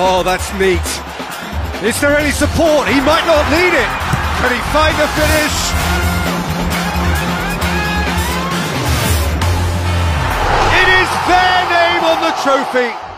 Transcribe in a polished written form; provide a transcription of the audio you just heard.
Oh, that's neat. Is there any support? He might not need it. Can he find the finish? It is their name on the trophy.